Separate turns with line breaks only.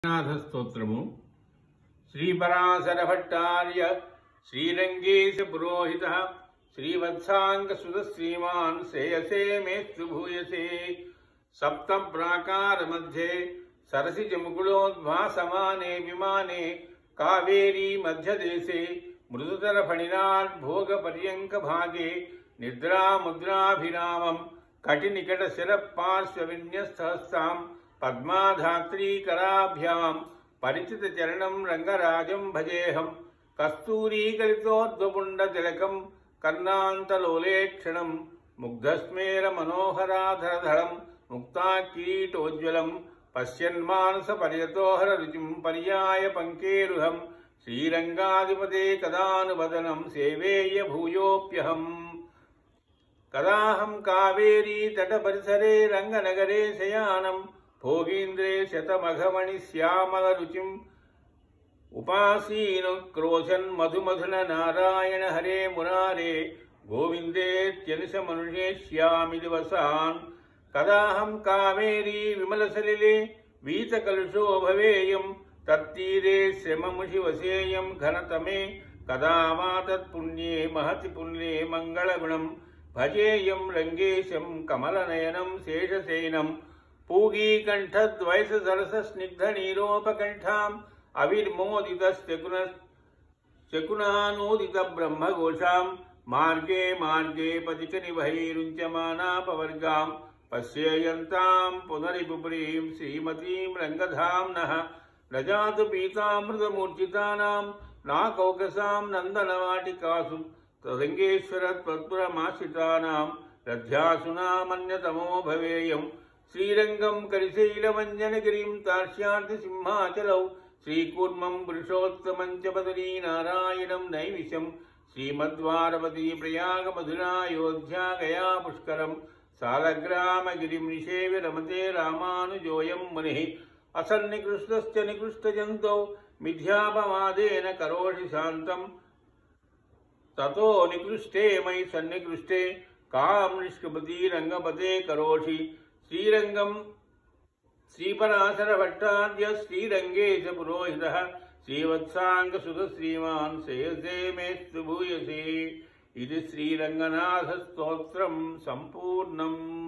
स्तोत्रमु श्रीपराशर भट्टार्य श्रीरंगेश पुरोहितः श्रीवत्सांग सुत श्रीमान् श्रेयसे मेस्तु भूयसे सप्तम प्राकार मध्ये सरसिज मुकुलोद्भासमाने विमाने कावेरी मध्यदेशे मृदुतर फणिनात् भोग पर्यंक भागे निद्रा मुद्राभिरामं कटिनिकट शिर पार्श्व विन्यस्तहस्तां पद्माधात्री कराभ्यां परिचित चरणं रंगराजं भजेऽहं कस्तूरीकलितोद्वपुण्ड तिलकं कर्णान्तलोलेक्षणं मुग्धस्मेर मनोहराधरधरं मुक्ताकीटोज्ज्वलं पश्यन्मानसपर्यतोहर रुचिं पर्याय पंकेरुहं श्रीरंगाधिपते कदानुवदनं सेवेय भूयोऽप्यहम् कदाहं कावेरी तटपरिसरे रंगनगरे शयानं भोगीन्द्रे शतमघमणि श्यामल रुचिम् उपासीनु क्रोशन् मधुमधुन नारायण हरे मुरारे गोविन्देत्यनिश मनुष्येष्यामि दिवसान् कदाहं कावेरी विमलसलिले वीतकलुषो भवेयं तत्तीरे श्रममुषि वसेयं घनतमे कदा वा तत्पुण्ये महति पुण्ये मङ्गलगुणं भजेयं रंगेशं कमलनयनं शेषसेनं पूगीकण्ठद्वैष सरस स्निग्ध नीरोपकण्ठाम् अविर्मोदितश्चकुनानोदित ब्रह्मघोषां मार्गे मार्गे पथिकनिभैरुञ्चमानापवर्गां पश्येयन्तां पुनरिपुरीं श्रीमतीं रङ्गधाम्नः रजातु पीतामृतमूर्छितानां नाकौकसां नन्दनवाटिकासु तदङ्गेश्वर त्वत्पुरमाश्रितानां रथ्यासुनामन्यतमो भवेयम् श्रीरंगं करिशैलमञ्जनगिरिं तार्क्ष्यार्ति सिंहाचलौ श्रीकूर्मं पुरुषोत्तमं च बदरीनारायणं नैमिषं श्रीमद्वारवती प्रयाग मधुरायोध्या गया पुष्करं सालग्रामगिरिं निषेव्य रमते रामानुजोऽयं मुनिः असन्निकृष्टश्च निकृष्टजन्तौ मिथ्यापवादेन करोषि शान्तं ततो निकृष्टे मयि सन्निकृष्टे कां निष्कृपति रंगपते करोषि श्रीरंगं श्रीपराशर भट्टार्य श्रीरंगेश पुरोहितः श्रीवत्सांग सुत श्रीमान् श्रेयसे मेस्तु भूयसे इति श्रीरंगनाथ स्तोत्रं संपूर्णम्।